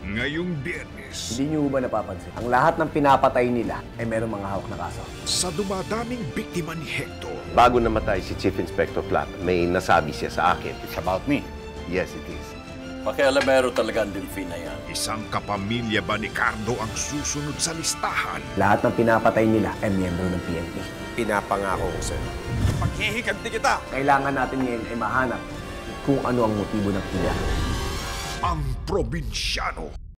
ngayong Biyernes. Hindi niyo ba napapansin? Ang lahat ng pinapatay nila ay merong mga hawak na kaso. Sa dumadaming biktima ni Hector, Bago namatay si Chief Inspector Plata, may nasabi siya sa akin. It's about me. Yes, it is. Pakialamero talaga ang Delfina yan. isang kapamilya ba ni Cardo ang susunod sa listahan? Lahat ng pinapatay nila ay miyembro ng PNP. Pinapangako ko sa'yo. Paghihiganti kita! Kailangan natin ngayon ay mahanap kung ano ang motibo ng pila. Ang probinsyano.